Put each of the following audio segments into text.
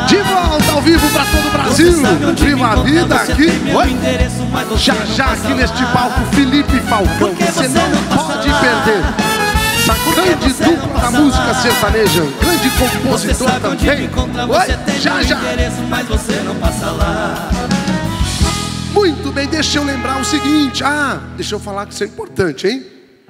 De volta ao vivo para todo o Brasil. Viva a vida aqui. Oi? Já aqui neste palco, Felipe Falcão. Você não pode perder. Essa grande dupla da música sertaneja, grande compositor também. Oi? Já. Muito bem, deixa eu lembrar o seguinte. Deixa eu falar que isso é importante, hein?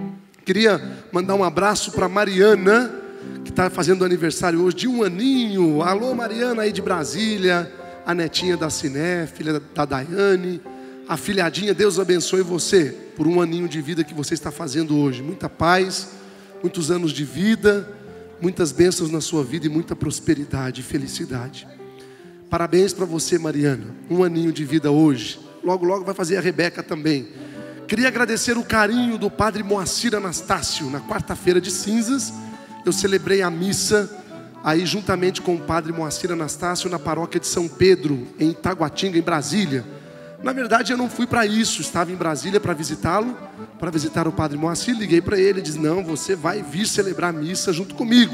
Queria mandar um abraço para Mariana, que está fazendo aniversário hoje de 1 aninho. Alô, Mariana aí de Brasília. A netinha da Ciné, filha da Daiane. A filhadinha, Deus abençoe você por 1 aninho de vida que você está fazendo hoje. Muita paz, muitos anos de vida, muitas bênçãos na sua vida e muita prosperidade e felicidade. Parabéns para você, Mariana. 1 aninho de vida hoje. Logo, logo vai fazer a Rebeca também. Queria agradecer o carinho do padre Moacir Anastácio. Na quarta-feira de cinzas, eu celebrei a missa aí juntamente com o padre Moacir Anastácio na paróquia de São Pedro, em Itaguatinga, em Brasília. Na verdade, eu não fui para isso. Estava em Brasília para visitá-lo, para visitar o padre Moacir. Liguei para ele e disse: não, você vai vir celebrar a missa junto comigo.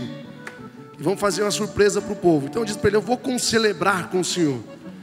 E vamos fazer uma surpresa para o povo. Então eu disse para ele: eu vou celebrar com o senhor.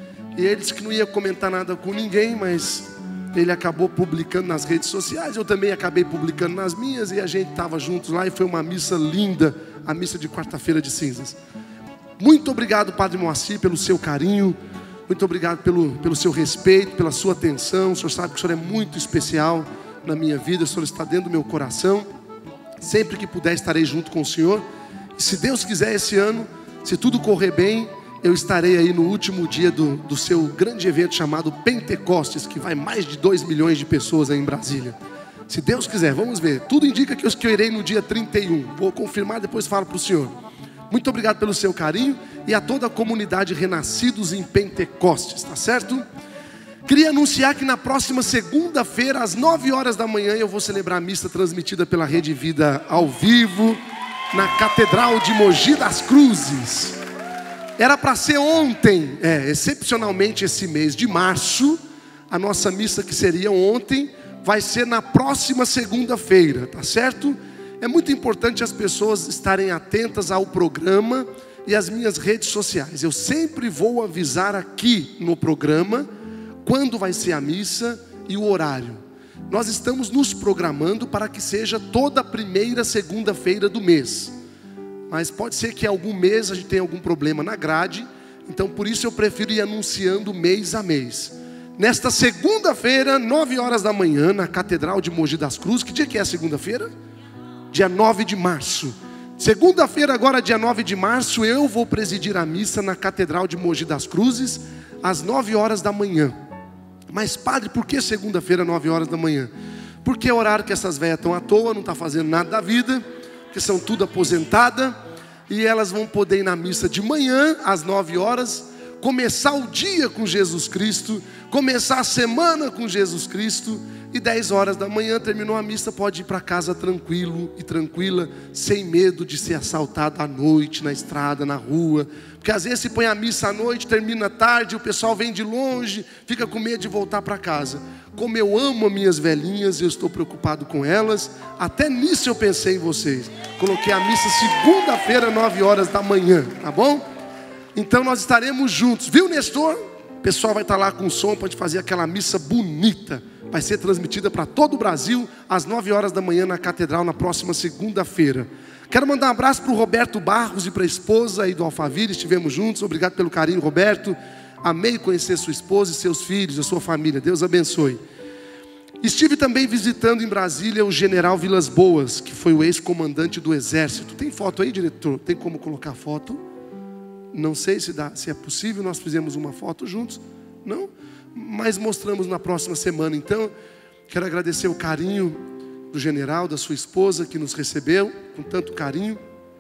E ele disse que não ia comentar nada com ninguém, mas ele acabou publicando nas redes sociais. Eu também acabei publicando nas minhas. E a gente estava juntos lá e foi uma missa linda. A missa de quarta-feira de cinzas. Muito obrigado, padre Moacir, pelo seu carinho. Muito obrigado pelo seu respeito, pela sua atenção. O senhor sabe que o senhor é muito especial na minha vida. O senhor está dentro do meu coração. Sempre que puder estarei junto com o senhor. E se Deus quiser, esse ano, se tudo correr bem, eu estarei aí no último dia do seu grande evento chamado Pentecostes, que vai mais de 2 milhões de pessoas aí em Brasília. Se Deus quiser, vamos ver. Tudo indica que eu irei no dia 31. Vou confirmar, depois falo para o senhor. Muito obrigado pelo seu carinho e a toda a comunidade Renascidos em Pentecostes, tá certo? Queria anunciar que na próxima segunda-feira, às 9 horas da manhã, eu vou celebrar a missa transmitida pela Rede Vida ao vivo, na Catedral de Mogi das Cruzes. Era para ser ontem, excepcionalmente esse mês de março. A nossa missa, que seria ontem, vai ser na próxima segunda-feira, tá certo? É muito importante as pessoas estarem atentas ao programa e às minhas redes sociais. Eu sempre vou avisar aqui no programa quando vai ser a missa e o horário. Nós estamos nos programando para que seja toda a primeira segunda-feira do mês. Mas pode ser que algum mês a gente tenha algum problema na grade. Então por isso eu prefiro ir anunciando mês a mês. Nesta segunda-feira, 9 horas da manhã, na Catedral de Mogi das Cruzes. Que dia que é a segunda-feira? Dia 9 de março. Segunda-feira agora, dia 9 de março, eu vou presidir a missa na Catedral de Mogi das Cruzes, às 9 horas da manhã. Mas padre, por que segunda-feira, 9 horas da manhã? Porque é o horário que essas velhas estão à toa, não estão fazendo nada da vida, que são tudo aposentadas, e elas vão poder ir na missa de manhã, às 9 horas, começar o dia com Jesus Cristo, começar a semana com Jesus Cristo, e 10 horas da manhã, terminou a missa, pode ir para casa tranquilo e tranquila, sem medo de ser assaltado à noite, na estrada, na rua. Porque às vezes se põe a missa à noite, termina tarde, o pessoal vem de longe, fica com medo de voltar para casa. Como eu amo as minhas velhinhas, eu estou preocupado com elas. Até nisso eu pensei em vocês. Coloquei a missa segunda-feira, 9 horas da manhã, tá bom? Então nós estaremos juntos, viu, Nestor? O pessoal vai estar lá com som, pode fazer aquela missa bonita. Vai ser transmitida para todo o Brasil, às 9 horas da manhã na Catedral, na próxima segunda-feira. Quero mandar um abraço para o Roberto Barros e para a esposa aí do Alphaville. Estivemos juntos, obrigado pelo carinho, Roberto. Amei conhecer sua esposa e seus filhos, a sua família, Deus abençoe. Estive também visitando em Brasília o general Vilas Boas, que foi o ex-comandante do Exército. Tem foto aí, diretor? Tem como colocar foto? Não sei se é possível, nós fizemos uma foto juntos. Não? Mas mostramos na próxima semana. Então, quero agradecer o carinho do general, da sua esposa, que nos recebeu com tanto carinho.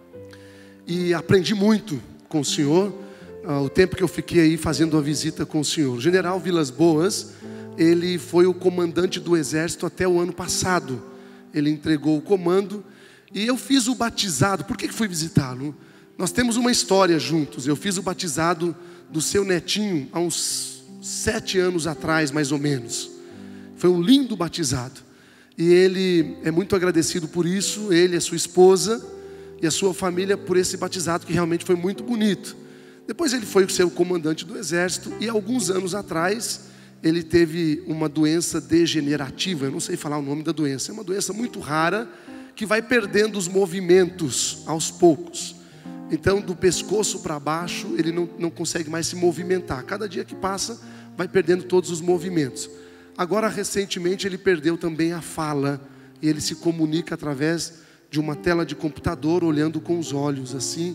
E aprendi muito com o senhor, o tempo que eu fiquei aí fazendo a visita com o senhor. O general Vilas Boas, ele foi o comandante do Exército até o ano passado. Ele entregou o comando e eu fiz o batizado. Por que fui visitá-lo? Nós temos uma história juntos. Eu fiz o batizado do seu netinho há uns 7 anos atrás, mais ou menos. Foi um lindo batizado. E ele é muito agradecido por isso. Ele, a sua esposa e a sua família por esse batizado, que realmente foi muito bonito. Depois ele foi ser o comandante do exército e alguns anos atrás ele teve uma doença degenerativa. Eu não sei falar o nome da doença. É uma doença muito rara que vai perdendo os movimentos aos poucos. Então do pescoço para baixo ele não consegue mais se movimentar. Cada dia que passa vai perdendo todos os movimentos. Agora recentemente ele perdeu também a fala. E ele se comunica através de uma tela de computador, olhando com os olhos assim.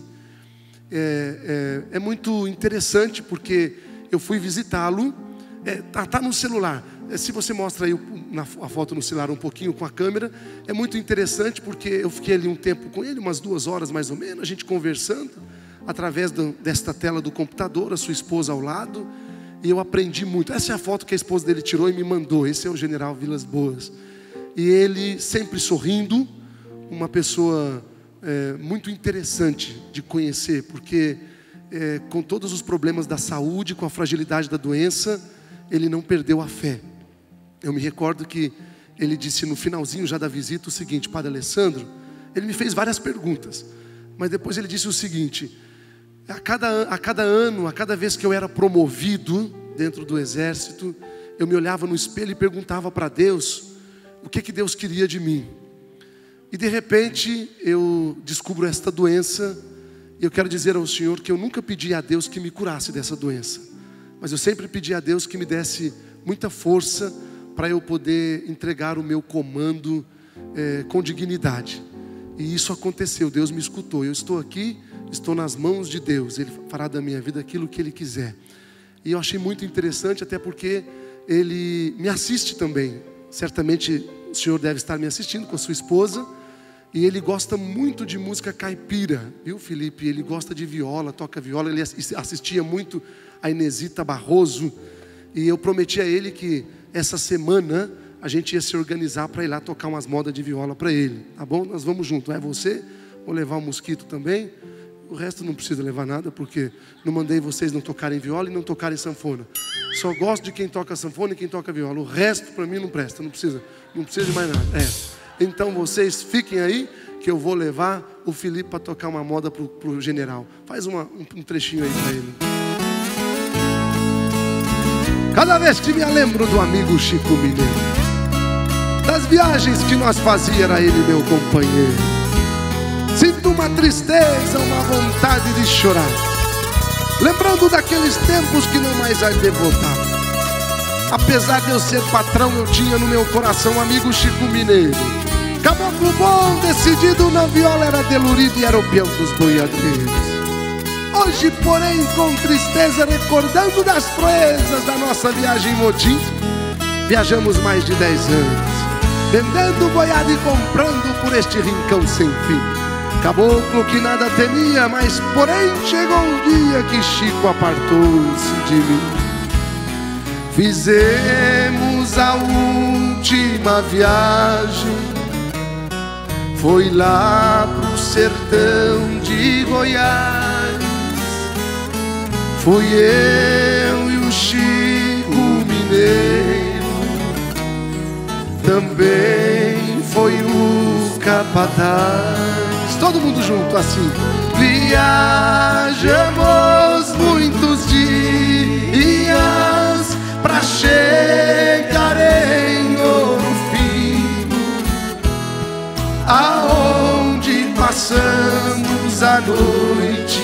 É muito interessante porque eu fui visitá-lo. Tá no celular. Se você mostra aí a foto no celular um pouquinho com a câmera, é muito interessante porque eu fiquei ali um tempo com ele, umas 2 horas mais ou menos, a gente conversando através desta tela do computador, a sua esposa ao lado, e eu aprendi muito. Essa é a foto que a esposa dele tirou e me mandou. Esse é o General Vilas Boas. E ele sempre sorrindo, uma pessoa muito interessante de conhecer, porque com todos os problemas da saúde, com a fragilidade da doença, ele não perdeu a fé. Eu me recordo que ele disse no finalzinho já da visita o seguinte: Padre Alessandro, ele me fez várias perguntas, mas depois ele disse o seguinte: a cada ano, a cada vez que eu era promovido dentro do exército, eu me olhava no espelho e perguntava para Deus o que Deus queria de mim. E de repente eu descubro esta doença, e eu quero dizer ao Senhor que eu nunca pedi a Deus que me curasse dessa doença, mas eu sempre pedi a Deus que me desse muita força para eu poder entregar o meu comando com dignidade. E isso aconteceu, Deus me escutou. Eu estou aqui, estou nas mãos de Deus. Ele fará da minha vida aquilo que Ele quiser. E eu achei muito interessante, até porque Ele me assiste também. Certamente o senhor deve estar me assistindo com a sua esposa. E ele gosta muito de música caipira, viu, Felipe? Ele gosta de viola, toca viola. Ele assistia muito a Inesita Barroso. E eu prometi a ele que essa semana a gente ia se organizar para ir lá tocar umas modas de viola para ele. Tá bom? Nós vamos junto. É você? Vou levar o Mosquito também. O resto não precisa levar nada, porque não mandei vocês não tocarem viola e não tocarem sanfona. Só gosto de quem toca sanfona e quem toca viola. O resto para mim não presta, não precisa de mais nada. Então vocês fiquem aí, que eu vou levar o Felipe para tocar uma moda pro general. Faz um trechinho aí para ele. Cada vez que me lembro do amigo Chico Mineiro, das viagens que nós fazíamos, era ele meu companheiro. Sinto uma tristeza, uma vontade de chorar, lembrando daqueles tempos que não mais há de voltar. Apesar de eu ser patrão, eu tinha no meu coração um amigo Chico Mineiro. Caboclo bom, decidido na viola, era delurido e era o peão dos boiadeiros. Hoje, porém, com tristeza, recordando das proezas da nossa viagem em motim, viajamos mais de 10 anos, vendendo boiada e comprando por este rincão sem fim. Caboclo que nada temia, mas porém chegou um dia que Chico apartou-se de mim. Fizemos a última viagem, foi lá pro sertão de Goiás. Fui eu e o Chico Mineiro, também foi o capataz. Todo mundo junto assim. Viajamos muitos dias pra chegar em Ouro Fino, aonde passamos a noite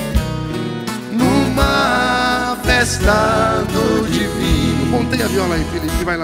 numa festa do divino. Montei a viola aí, Felipe, vai lá.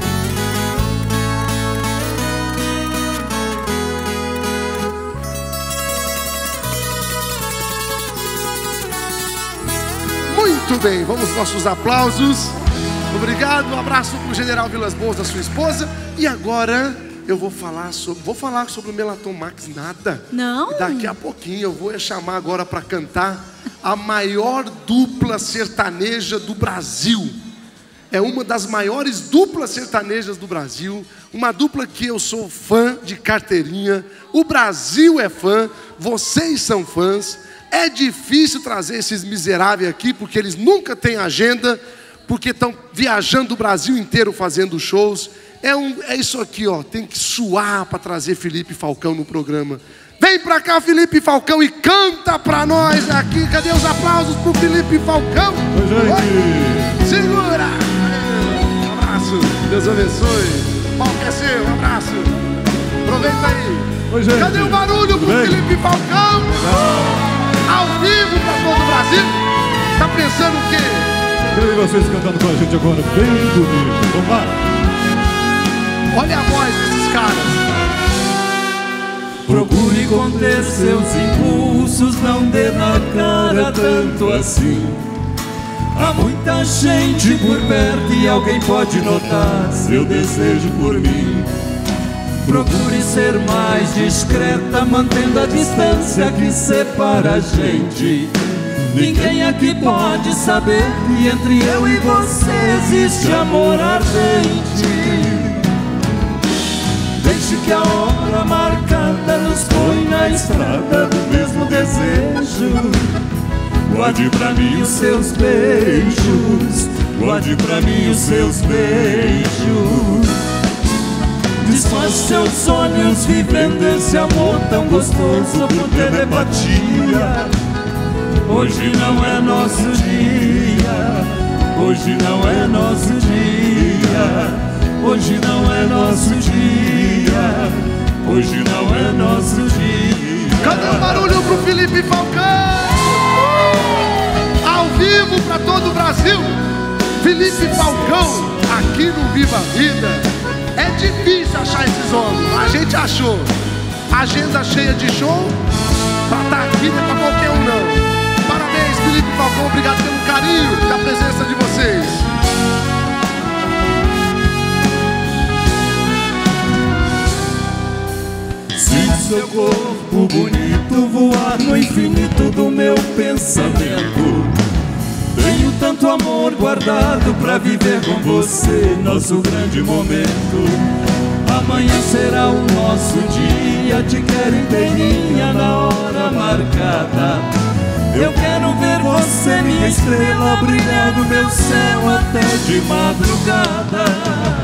Muito bem, vamos aos nossos aplausos. Obrigado, um abraço para o General Vilas Boas, da sua esposa. E agora eu vou falar sobre o Melaton Max. Nada. Não. E daqui a pouquinho eu vou chamar agora para cantar a maior dupla sertaneja do Brasil. É uma das maiores duplas sertanejas do Brasil. Uma dupla que eu sou fã de carteirinha. O Brasil é fã, vocês são fãs. É difícil trazer esses miseráveis aqui, porque eles nunca têm agenda, porque estão viajando o Brasil inteiro fazendo shows. É isso aqui, ó, tem que suar para trazer Felipe Falcão no programa. Vem pra cá, Felipe Falcão, e canta pra nós aqui. Cadê os aplausos pro Felipe Falcão? Oi, gente. Segura! Um abraço, Deus abençoe. O palco é seu, um abraço. Aproveita aí. Oi, gente. Cadê o barulho pro Felipe Falcão? Ao vivo pra todo o Brasil. Tá pensando o quê? E vocês cantando com a gente agora, bem bonito. Vamos lá. Olha a voz desses caras. Procure conter seus impulsos, não dê na cara tanto assim. Há muita gente por perto e alguém pode notar seu desejo por mim. Procure ser mais discreta, mantendo a distância que separa a gente. Ninguém aqui pode saber que entre eu e você existe amor ardente. Deixe que a hora marcada nos põe na estrada do mesmo desejo. Guarde pra mim os seus beijos, guarde pra mim os seus beijos. Desfaz seus sonhos vivendo esse amor tão gostoso por telepatia. Hoje não é nosso dia, hoje não é nosso dia. Hoje não é nosso dia, hoje não é nosso dia. Cadê o barulho pro Felipe Falcão? Ao vivo pra todo o Brasil. Felipe Falcão, aqui no Viva a Vida. É difícil achar esses homens, a gente achou. Agenda cheia de show, pra estar aqui não é pra qualquer um não. Parabéns, Felipe Falcão, obrigado pelo carinho da presença de vocês. Seu corpo bonito voar no infinito do meu pensamento. Tenho tanto amor guardado pra viver com você nosso grande momento. Amanhã será o nosso dia, te quero inteirinha na hora marcada. Eu quero ver você, minha estrela, brilhar no meu céu até de madrugada.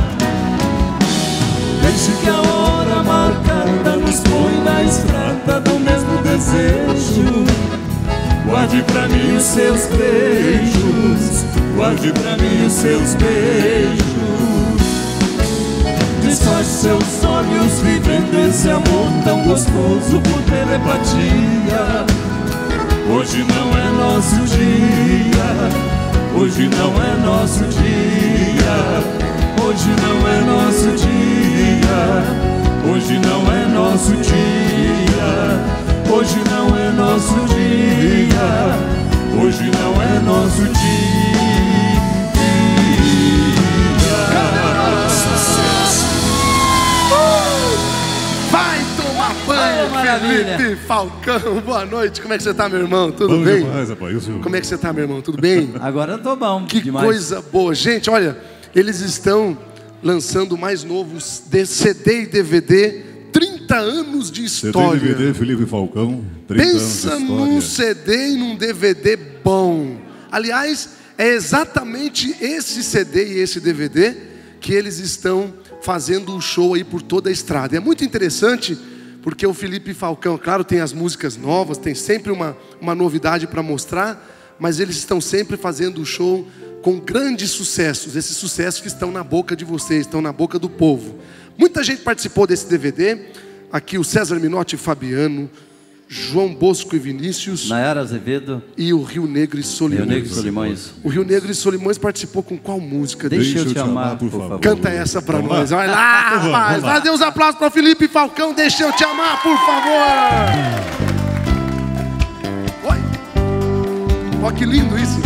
Deixe que a hora marcada nos põe na estrada do mesmo desejo. Guarde pra mim os seus beijos, guarde pra mim os seus beijos. Desfaz seus sonhos vivendo esse amor tão gostoso por telepatia. Hoje não é nosso dia, hoje não é nosso dia. Hoje não é nosso dia, hoje não é nosso dia. Hoje não é nosso dia, hoje não é nosso dia. Vai tomar banho, Felipe Falcão. Boa noite, como é que você tá, meu irmão? Tudo Bom bem? demais, rapaz. Como é que você tá, meu irmão? Tudo bem? Agora eu tô bom. Que demais. coisa boa. Gente, olha, eles estão lançando mais novos CD e DVD, 30 anos de história. CD e DVD, Felipe Falcão, 30 Pensa anos de num história. CD e num DVD bom. Aliás, é exatamente esse CD e esse DVD que eles estão fazendo um show aí por toda a estrada. É muito interessante porque o Felipe Falcão, claro, tem as músicas novas, tem sempre uma novidade para mostrar, mas eles estão sempre fazendo o show com grandes sucessos, esses sucessos que estão na boca de vocês, estão na boca do povo. Muita gente participou desse DVD, aqui o César Minotti e Fabiano, João Bosco e Vinícius, Nayara Azevedo e o Rio Negro e Solimões. Rio Negro e Solimões. O Rio Negro e Solimões participou com qual música? Deixa eu te amar, por favor. Canta essa pra Vamos nós. lá. Vai lá, Vamos rapaz. lá. Dê uns aplausos para o Felipe Falcão. Deixa eu te amar, por favor. Oi. Olha que lindo isso.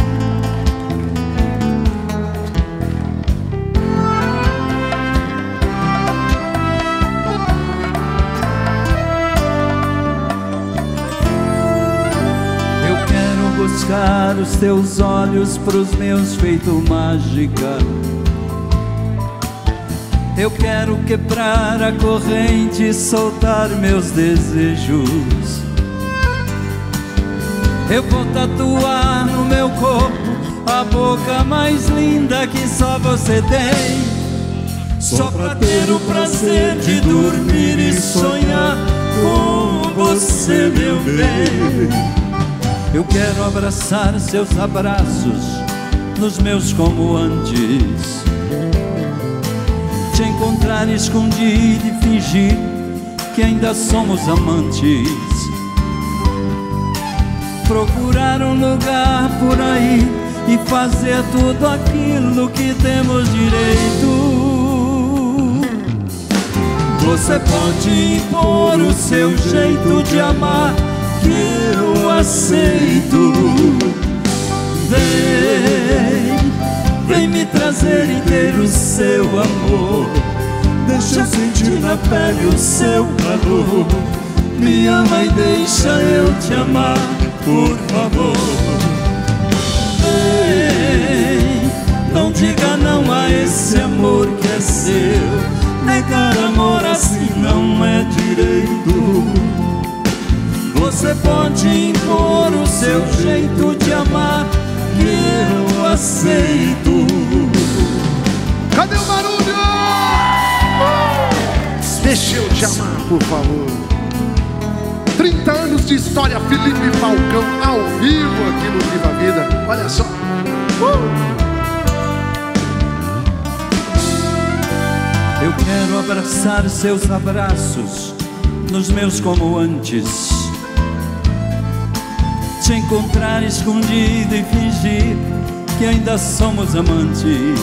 Buscar os teus olhos pros meus feito mágica. Eu quero quebrar a corrente e soltar meus desejos. Eu vou tatuar no meu corpo a boca mais linda que só você tem, só pra ter o prazer de dormir e sonhar com você, meu bem. Eu quero abraçar seus abraços nos meus como antes, te encontrar escondido e fingir que ainda somos amantes, procurar um lugar por aí e fazer tudo aquilo que temos direito. Você pode impor o seu jeito de amar, que eu aceito. Vem me trazer inteiro o seu amor, deixa eu sentir na pele o seu calor. Me ama e deixa eu te amar, por favor. Não diga não a esse amor que é seu. Negar amor assim não é direito. Você pode impor o seu jeito de amar, que eu aceito. Cadê o barulho? Deixa eu te amar, por favor. 30 anos de história, Felipe Falcão ao vivo aqui no Viva a Vida. Olha só. Eu quero abraçar seus abraços nos meus como antes, te encontrar escondido e fingir que ainda somos amantes,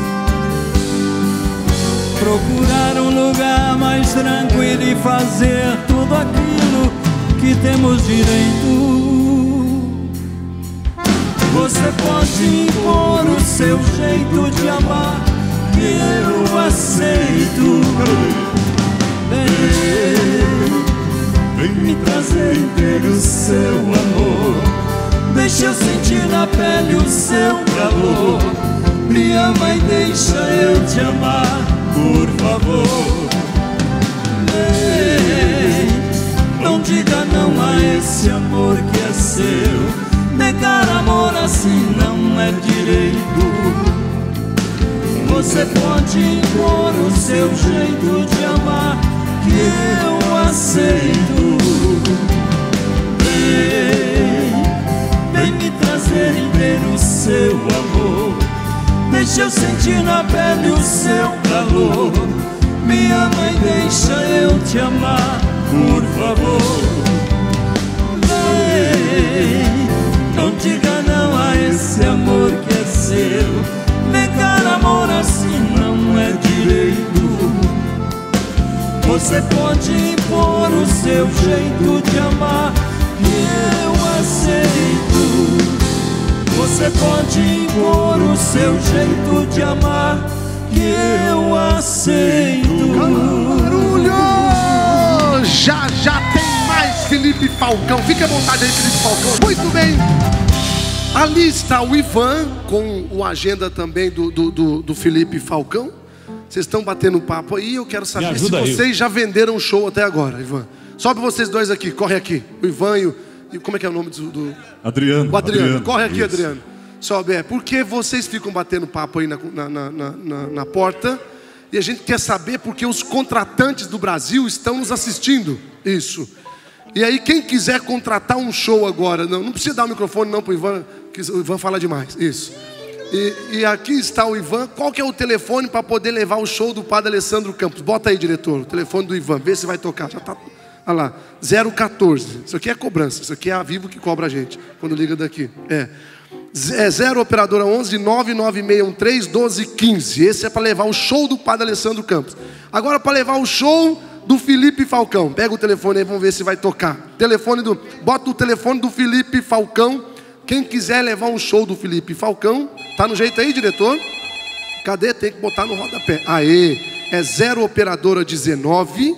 procurar um lugar mais tranquilo e fazer tudo aquilo que temos direito. Você pode impor o seu jeito de amar, que eu aceito. Vem me trazer inteiro o seu amor, deixa eu sentir na pele o seu calor. Me ama e deixa eu te amar, por favor. Não diga não a esse amor que é seu. Negar amor assim não é direito. Você pode impor o seu jeito de amar, que eu aceito. Vem me trazer inteiro o seu amor, deixa eu sentir na pele o seu calor. Me ama e deixa eu te amar, por favor. Não diga não a esse amor que é seu. Negar amor assim não é direito. Você pode impor o seu jeito de amar, que eu aceito. Você pode impor o seu jeito de amar, que eu aceito. Barulho! Já tem mais Felipe Falcão. Fique à vontade aí, Felipe Falcão. Muito bem. Ali está o Ivan, com o agenda também do Felipe Falcão. Vocês estão batendo papo aí. Eu quero saber se vocês já venderam o show até agora, Ivan. Sobe vocês dois aqui, corre aqui. O Ivan e como é que é o nome do... Adriano. O Adriano. Corre aqui, isso. Adriano. Sobe, porque vocês ficam batendo papo aí na porta. E a gente quer saber porque os contratantes do Brasil estão nos assistindo. Isso. E aí quem quiser contratar um show agora, não precisa dar o microfone não pro Ivan, que o Ivan fala demais. Isso. E aqui está o Ivan. Qual que é o telefone para poder levar o show do Padre Alessandro Campos? Bota aí, diretor, o telefone do Ivan, vê se vai tocar. Já tá, olha lá, 014. Isso aqui é cobrança, isso aqui é a Vivo que cobra a gente quando liga daqui. É 0 operadora 11 99613 1215. Esse é para levar o show do Padre Alessandro Campos. Agora para levar o show do Felipe Falcão. Pega o telefone aí, vamos ver se vai tocar. Bota o telefone do Felipe Falcão. Quem quiser levar um show do Felipe Falcão, tá no jeito aí, diretor? Cadê? Tem que botar no rodapé. Aê, é 0 operadora 19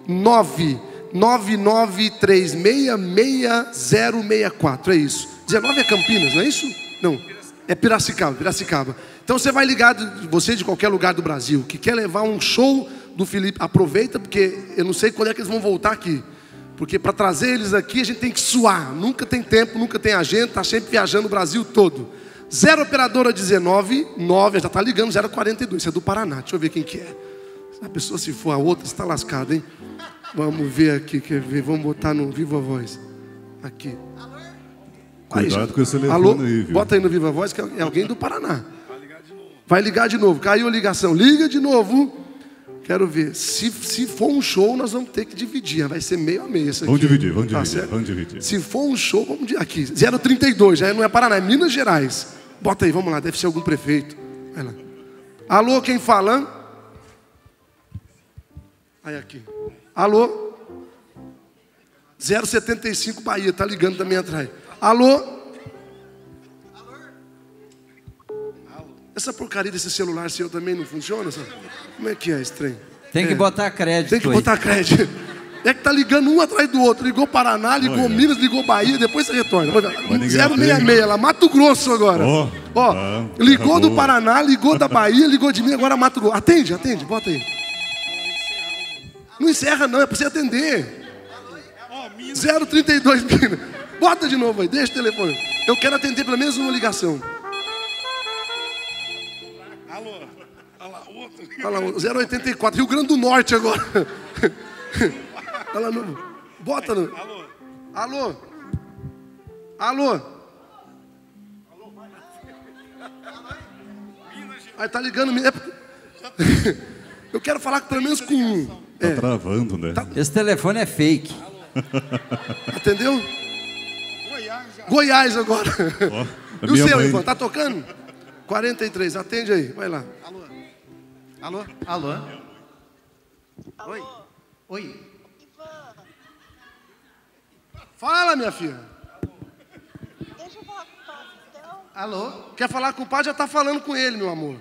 999366064. É isso. 19 é Campinas, não é isso? Não, é Piracicaba. Então você vai ligar, você de qualquer lugar do Brasil, que quer levar um show do Felipe, aproveita, porque eu não sei quando é que eles vão voltar aqui. Porque para trazer eles aqui a gente tem que suar. Nunca tem tempo, nunca tem agenda, está sempre viajando o Brasil todo. 0 operadora 19 9, já está ligando 042, isso é do Paraná, deixa eu ver quem que é. Se a pessoa se for a outra, está lascada, hein? Vamos ver aqui, quer ver? Vamos botar no Viva Voz. Aqui. Cuidado com esse telefone alô, aí, viu? bota aí no Viva Voz, que é alguém do Paraná. Vai ligar de novo. Caiu a ligação. Liga de novo. Quero ver. Se for um show, nós vamos ter que dividir. Vai ser meio a meio isso aqui. Vamos dividir. Se for um show, vamos dividir. Aqui, 032. Já não é Paraná, é Minas Gerais. Bota aí, vamos lá. Deve ser algum prefeito. Vai lá. Alô, quem fala? Aí aqui. Alô? 075 Bahia. Tá ligando também atrás. Alô? Essa porcaria desse celular seu também não funciona? Sabe? Como é que é esse trem? Tem que botar crédito. Tem que botar crédito. É que tá ligando um atrás do outro. Ligou Paraná, ligou Minas, ligou Bahia, depois você retorna. 066 lá, Mato Grosso agora. Ligou do Paraná, ligou da Bahia, ligou de Minas, agora Mato Grosso. Atende, bota aí. Não encerra não, é pra você atender. 032 Minas. Bota de novo aí, deixa o telefone. Eu quero atender pelo menos uma ligação. Olha lá, 084, Rio Grande do Norte agora. Olha lá, no... Bota no... Alô? Aí tá ligando... Eu quero falar pelo menos com um. Tá travando, né? Esse telefone é fake. Atendeu? Goiás agora. E o seu, Ivan, tá tocando? 43, atende aí, vai lá. Alô? Oi. Fala, minha filha. Deixa eu falar com o padre, então. Alô? Quer falar com o padre? Já tá falando com ele, meu amor.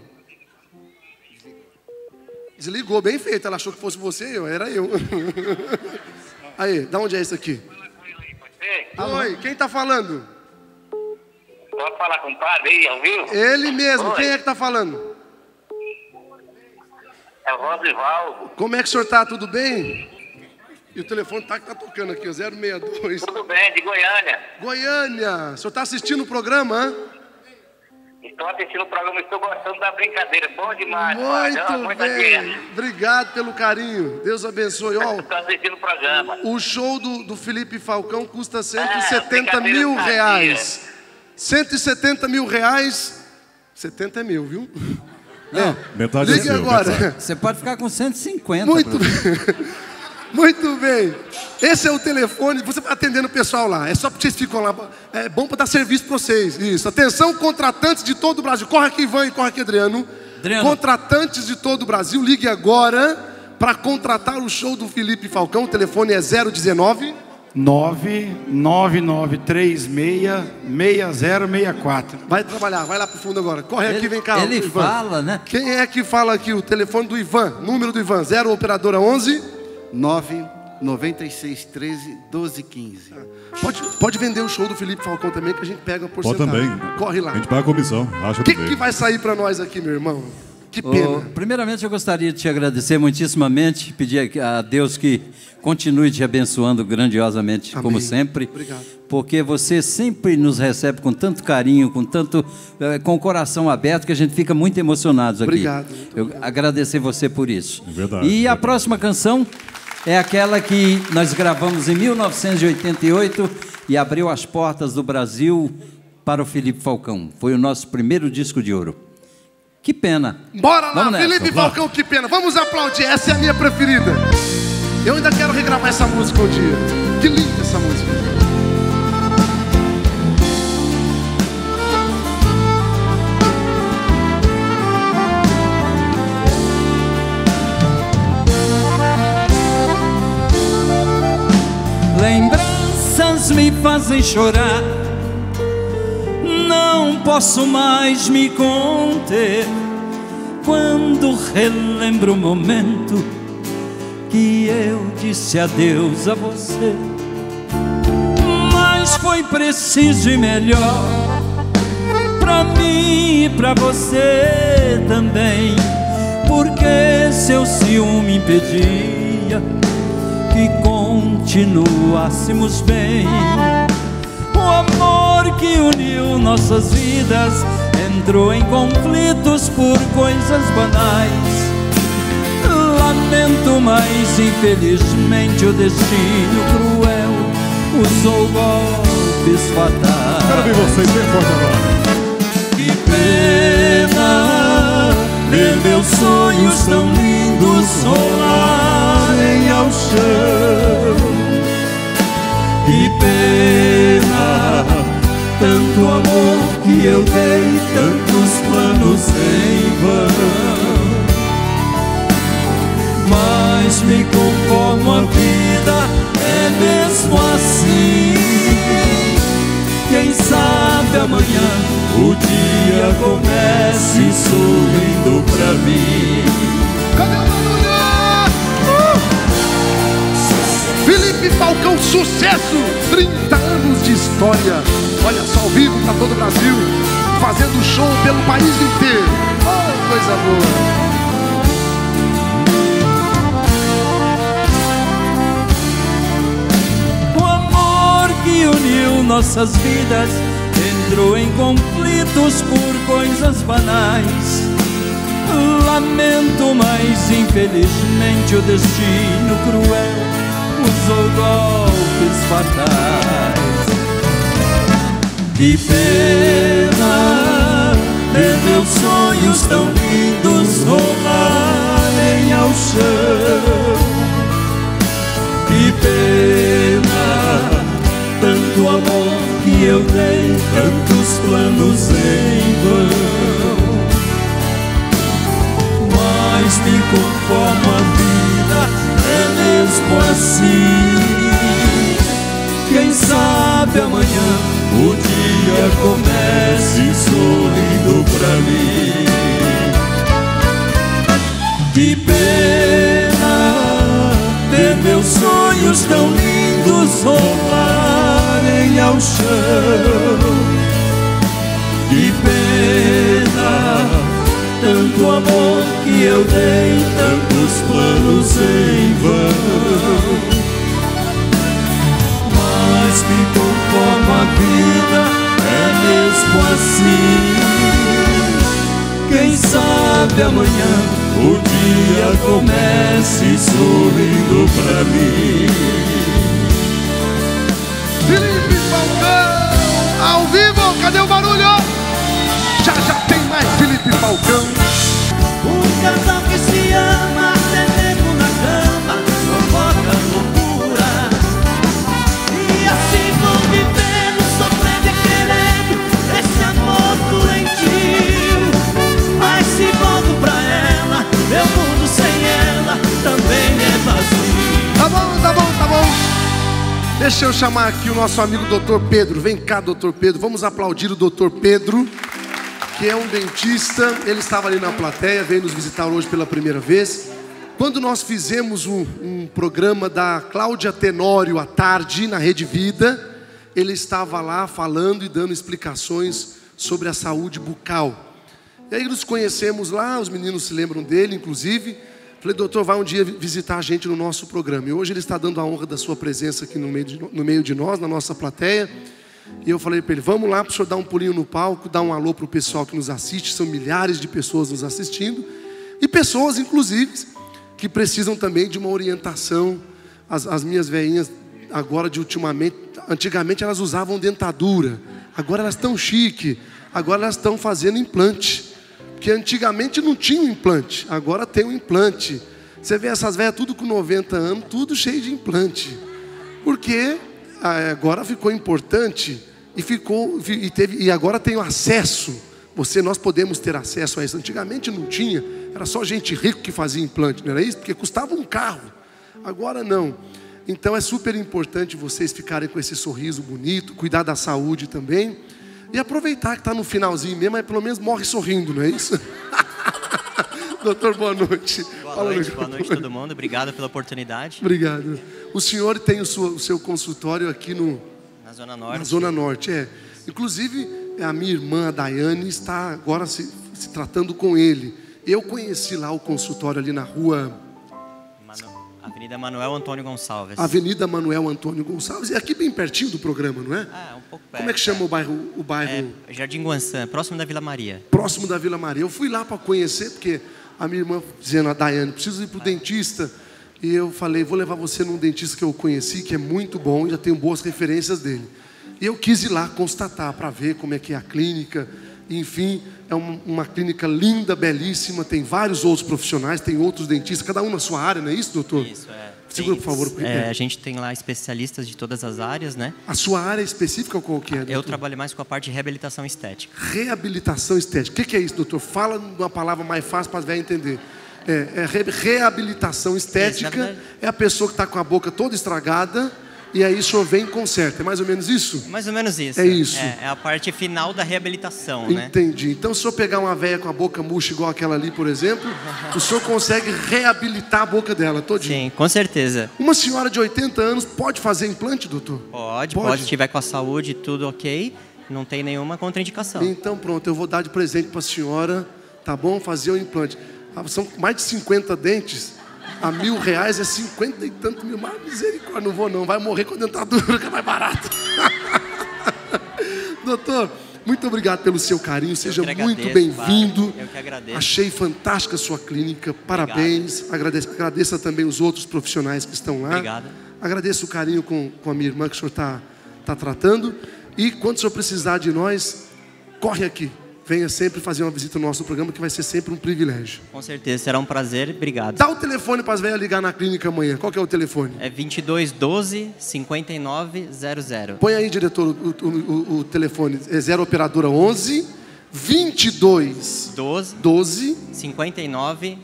Desligou, bem feito. Ela achou que fosse você, era eu. Aí, da onde é isso aqui? Oi, quem tá falando? Pode falar com o padre aí, ao vivo? Ele mesmo. Oi. Quem é que tá falando? É o Rosivaldo. Como é que o senhor tá? Tudo bem? E o telefone tá tocando aqui, ó, 062. Tudo bem, de Goiânia. Goiânia. O senhor tá assistindo o programa, hein? Estou assistindo o programa, estou gostando da brincadeira. Bom demais. Muito bem. Obrigado pelo carinho. Deus abençoe. Estou assistindo o programa. O show do Felipe Falcão custa 170 mil reais. 170 mil reais. 70 é meu, viu? Não, metade ligue é seu, agora. metade. Você pode ficar com 150. Muito bem. Muito bem. Esse é o telefone. Você vai atendendo o pessoal lá. É só porque vocês ficam lá. É bom para dar serviço para vocês. Isso. Atenção, contratantes de todo o Brasil. Corre aqui, Ivan, e corre aqui, Adriano. Contratantes de todo o Brasil, ligue agora para contratar o show do Felipe Falcão. O telefone é 019 999366064. Vai trabalhar, vai lá pro fundo agora. Corre aqui, vem cá. Ele Ivan. fala, né? Quem é que fala aqui? O telefone do Ivan. Número do Ivan. 0 operadora 11 996131215. Pode vender o show do Felipe Falcão também, que a gente pega a porcentagem. Pode também. Corre lá. A gente paga a comissão. O que vai sair para nós aqui, meu irmão? Que pena. Primeiramente, eu gostaria de te agradecer muitíssimamente, pedir a Deus que continue te abençoando grandiosamente, Amém. como sempre. Obrigado. Porque você sempre nos recebe com tanto carinho, com o coração aberto, que a gente fica muito emocionados aqui. Obrigado. Eu agradecer você por isso. É verdade, E a verdade. próxima canção é aquela que nós gravamos em 1988 e abriu as portas do Brasil para o Felipe Falcão. Foi o nosso primeiro disco de ouro. Que pena. Bora lá, Vamos nessa. Felipe Falcão, que pena. Vamos aplaudir, essa é a minha preferida. Eu ainda quero regravar essa música um dia. Que linda essa música. Lembranças me fazem chorar, não posso mais me conter quando relembro o momento que eu disse adeus a você. Mas foi preciso e melhor pra mim e pra você também, porque seu ciúme impedia que continuássemos bem. O amor que uniu nossas vidas entrou em conflitos por coisas banais. Lá Lamento, mas infelizmente o destino cruel usou golpes fatais. Quero ver vocês bem forte agora. Que pena ver meus sonhos tão lindos rolarem ao chão. Que pena, tanto amor que eu dei, tantos planos em vão. Mas me conformo, a vida é mesmo assim. Quem sabe amanhã o dia comece sorrindo pra mim. Cadê o barulho? Felipe Falcão, sucesso! 30 anos de história. Olha só, ao vivo pra todo o Brasil, fazendo show pelo país inteiro. Oh, coisa boa! Que uniu nossas vidas entrou em conflitos por coisas banais. Lamento, mas infelizmente o destino cruel usou golpes fatais. Que pena ver meus sonhos tão lindos rolarem ao chão. Que pena, tanto amor que eu dei, tantos planos em vão. Mas me conformo, a vida é mesmo assim. Quem sabe amanhã o dia comece sorrindo pra mim. Que pena ver meus sonhos tão lindos rolarem ao chão. Que pena, tanto amor que eu dei, tantos planos em vão. Mas me conformo, a vida é mesmo assim. Quem sabe amanhã o dia comece sorrindo pra mim. Felipe Falcão, ao vivo, cadê o barulho? Já tem mais Felipe Falcão. Um casal que se ama, até mesmo na cama, provoca loucura. E assim vão vivendo, sofrendo e querendo esse amor doentio. Mas se volto pra ela, meu mundo sem ela também é vazio. Tá bom. Deixa eu chamar aqui o nosso amigo Dr. Pedro. Vem cá, Dr. Pedro. Vamos aplaudir o Dr. Pedro, que é um dentista. Ele estava ali na plateia, veio nos visitar hoje pela primeira vez. Quando nós fizemos um programa da Cláudia Tenório à tarde, na Rede Vida, ele estava lá falando e dando explicações sobre a saúde bucal. E aí nos conhecemos lá, os meninos se lembram dele, inclusive. Falei, doutor, vai um dia visitar a gente no nosso programa. E hoje ele está dando a honra da sua presença aqui no meio de nós, na nossa plateia. E eu falei para ele, vamos lá para o senhor dar um pulinho no palco, dar um alô para o pessoal que nos assiste. São milhares de pessoas nos assistindo. E pessoas, inclusive, que precisam também de uma orientação. As minhas velhinhas, agora de ultimamente, antigamente elas usavam dentadura. Agora elas estão chique. Agora elas estão fazendo implante. Porque antigamente não tinha um implante, agora tem um implante. Você vê essas velhas tudo com 90 anos, tudo cheio de implante. Porque agora ficou importante e agora tem o acesso. Nós podemos ter acesso a isso. Antigamente não tinha, era só gente rica que fazia implante, não era isso? Porque custava um carro. Agora não. Então é super importante vocês ficarem com esse sorriso bonito, cuidar da saúde também. E aproveitar que está no finalzinho mesmo, mas pelo menos morre sorrindo, não é isso? Doutor, boa noite. Boa noite todo mundo. Obrigado pela oportunidade. Obrigado. O senhor tem o seu consultório aqui na Zona Norte. Na Zona Norte, é. Inclusive, a minha irmã, a Daiane, está agora se tratando com ele. Eu conheci lá o consultório ali na rua... Avenida Manuel Antônio Gonçalves. Avenida Manuel Antônio Gonçalves. É aqui bem pertinho do programa, não é? Ah, um pouco perto. Como é que chama o bairro? Jardim Guançã, próximo da Vila Maria. Próximo da Vila Maria. Eu fui lá para conhecer, porque a minha irmã dizendo, a Daiane, preciso ir para o dentista. E eu falei, vou levar você num dentista que eu conheci, que é muito bom, já tenho boas referências dele. E eu quis ir lá constatar, para ver como é que é a clínica. Enfim, é uma clínica linda, belíssima, tem vários outros profissionais, tem outros dentistas, cada um na sua área, não é isso, doutor? Isso, é. Segura, por favor. A gente tem lá especialistas de todas as áreas, né? A sua área específica qual que é, doutor? Eu trabalho mais com a parte de reabilitação estética. Reabilitação estética. O que é isso, doutor? Fala uma palavra mais fácil para ver entender. Reabilitação estética é a pessoa que está com a boca toda estragada e aí o senhor vem e conserta. É mais ou menos isso? Mais ou menos isso. É isso. É a parte final da reabilitação, né? Entendi. Então, se o senhor pegar uma velha com a boca murcha igual aquela ali, por exemplo, o senhor consegue reabilitar a boca dela todinha. Sim, com certeza. Uma senhora de 80 anos pode fazer implante, doutor? Pode. Se tiver com a saúde tudo ok, não tem nenhuma contraindicação. Então, pronto, eu vou dar de presente para a senhora, tá bom? Fazer o implante. São mais de 50 dentes. A R$1.000 é 50 e tanto mil. Mas misericórdia, não vou não. Vai morrer com a dentadura, que é mais barato. Doutor, muito obrigado pelo seu carinho. Seja muito bem-vindo. Eu que agradeço. Achei fantástica a sua clínica. Parabéns. Agradeça também os outros profissionais que estão lá. Obrigado. Agradeço o carinho com a minha irmã que o senhor está tratando. E quando o senhor precisar de nós, corre aqui. Venha sempre fazer uma visita no nosso programa, que vai ser sempre um privilégio. Com certeza, será um prazer. Obrigado. Dá o telefone para as velhas ligar na clínica amanhã. Qual que é o telefone? É 2212-5900. Põe aí, diretor, o telefone. É 0 operadora 11 22 12 5900.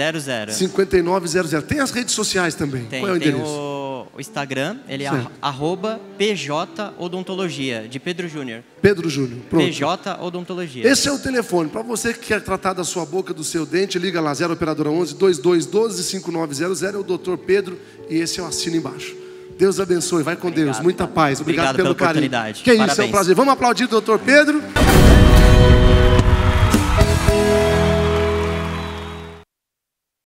5900. Tem as redes sociais também. Tem, qual é o endereço? O Instagram, ele é @PJ Odontologia, de Pedro Júnior. Pedro Júnior, pronto. PJ Odontologia. Esse é o telefone. Para você que quer tratar da sua boca, do seu dente, liga lá, 0 operadora 11 2212 5900. É o doutor Pedro e esse eu assino embaixo. Deus abençoe, vai com Deus, muita paz. Obrigado pelo carinho. Oportunidade. Que isso, Parabéns. é um prazer. Vamos aplaudir o doutor Pedro.